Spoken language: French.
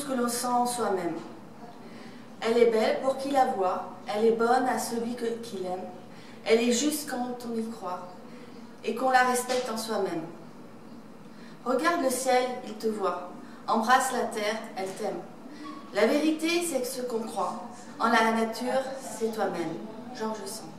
que l'on sent en soi-même. Elle est belle pour qui la voit, elle est bonne à celui qui l'aime, elle est juste quand on y croit et qu'on la respecte en soi-même. Regarde le ciel, il te voit, embrasse la terre, elle t'aime. La vérité, c'est que ce qu'on croit. En la nature, c'est toi-même. Georges Sand.